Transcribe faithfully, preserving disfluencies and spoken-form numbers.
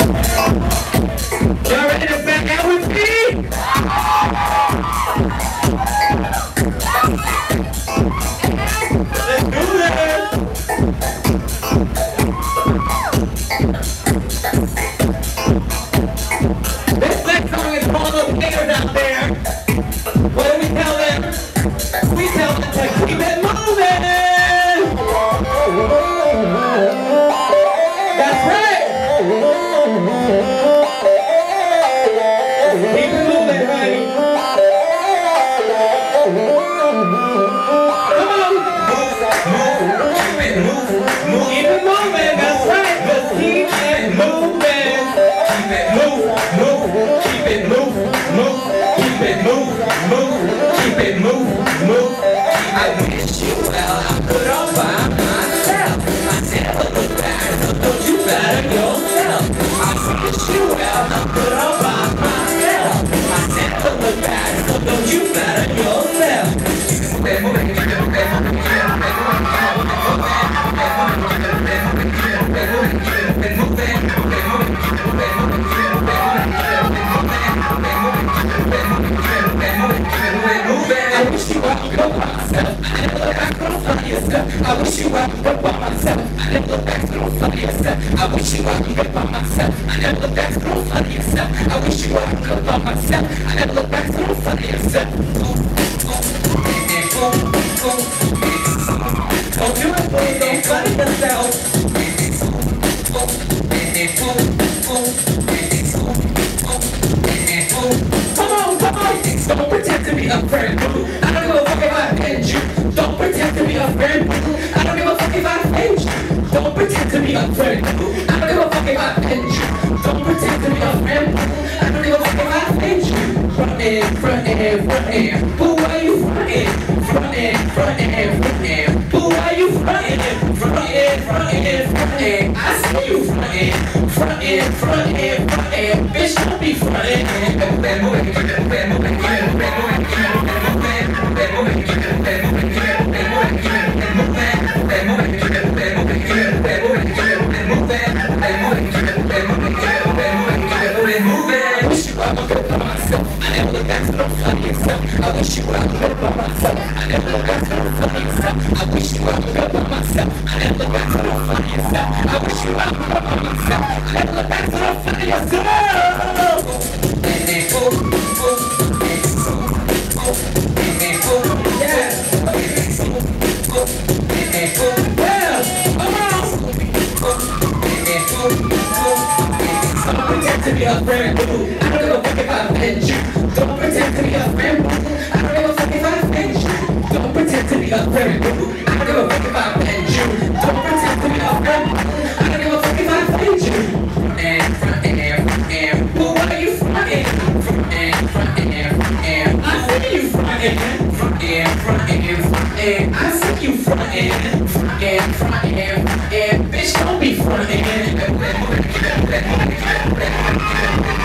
Y'all ready to back out with me? Let's do this! This next song is for all those haters out there. What do we tell them? We tell them to keep it moving! That's right! Keep it moving, honey. Come on! Move, move, keep it move, move. Keep it moving, that's right. Just keep it moving. Keep it move, move, keep it move, move. Keep it move, move, keep it move, move. I wish you well, I put on by myself. I never look back, so don't you better yourself. I wish you well, I put on by myself. I never look back, so don't you better yourself. I wish you well, go by myself. I never look back, don't find yourself. I wish you well, go by myself. I never look back, don't find yourself. I wish you well, go by myself. I never look back, don't find yourself. I wish you well, go by myself. I never look back, don't find yourself. Don't do it, boy, don't find yourself. Come on, come on, don't pretend to be a friend. I don't give a fuck if I offend you. Don't pretend to be a friend. I don't give a fuck if I offend you. Don't pretend to be a friend. I don't give a fuck if I offend you. Don't pretend to be a friend. I don't give a fuck if I offend you. Front end, front end, front end. Who are you front end? Front end, front end, front end. Who are you front end? Front end, front end, front end. I see you front end. Front end, front end, front end. Bitch, don't be front end. I wish you well, good by myself. I never look back to the funny yourself. I wish you well, good by myself. I never look back to the funny yourself. I wish you well, good by myself. I never look back to the funny yourself. Don't pretend to be a friend, boo. I don't give a fuck if I offend you. Don't pretend to be a friend, boo. I don't give a fuck if I offend you. Don't pretend to be a friend, boo. I don't give a fuck if I offend you. Don't pretend to be a friend, boo. I don't give a fuck if I offend you. Front end, front end, front end. Who are you front end? Front end, front end, front end. I see you front end. Front end, front end, front end. I see you front end. Front end, front end, front end. Bitch, don't be front end.